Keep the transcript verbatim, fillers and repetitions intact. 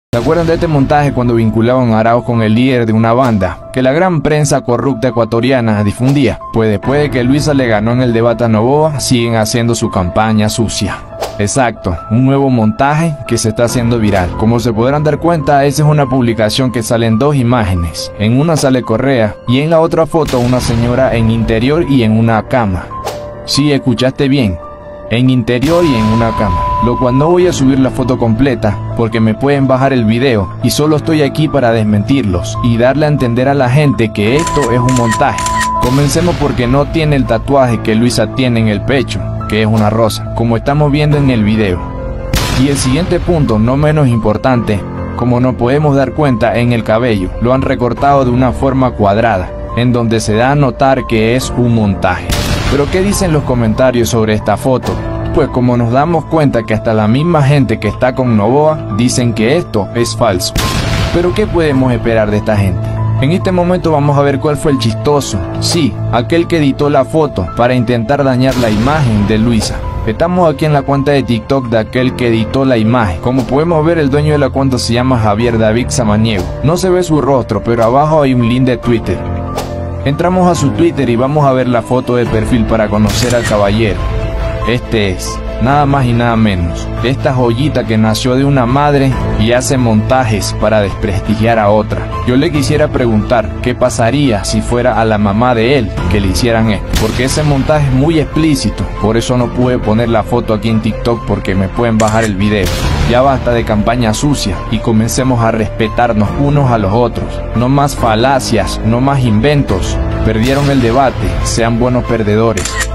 ¿Se acuerdan de este montaje cuando vinculaban a Arauz con el líder de una banda que la gran prensa corrupta ecuatoriana difundía? Pues después de que Luisa le ganó en el debate a Noboa, siguen haciendo su campaña sucia. Exacto, un nuevo montaje que se está haciendo viral. Como se podrán dar cuenta, esa es una publicación que salen dos imágenes. En una sale Correa y en la otra foto una señora en interior y en una cama. Sí, escuchaste bien, en interior y en una cama. Lo cual no voy a subir la foto completa porque me pueden bajar el video y solo estoy aquí para desmentirlos y darle a entender a la gente que esto es un montaje. Comencemos porque no tiene el tatuaje que Luisa tiene en el pecho, que es una rosa, como estamos viendo en el video. Y el siguiente punto, no menos importante, como nos podemos dar cuenta, en el cabello lo han recortado de una forma cuadrada, en donde se da a notar que es un montaje. Pero ¿qué dicen los comentarios sobre esta foto? Pues como nos damos cuenta que hasta la misma gente que está con Noboa dicen que esto es falso. Pero ¿qué podemos esperar de esta gente? En este momento vamos a ver cuál fue el chistoso. Sí, aquel que editó la foto para intentar dañar la imagen de Luisa. Estamos aquí en la cuenta de TikTok de aquel que editó la imagen. Como podemos ver, el dueño de la cuenta se llama Javier David Samaniego. No se ve su rostro, pero abajo hay un link de Twitter. Entramos a su Twitter y vamos a ver la foto de perfil para conocer al caballero. Este es, nada más y nada menos, esta joyita que nació de una madre y hace montajes para desprestigiar a otra. Yo le quisiera preguntar qué pasaría si fuera a la mamá de él que le hicieran esto, porque ese montaje es muy explícito. Por eso no pude poner la foto aquí en TikTok porque me pueden bajar el video. Ya basta de campaña sucia y comencemos a respetarnos unos a los otros. No más falacias, no más inventos. Perdieron el debate, sean buenos perdedores.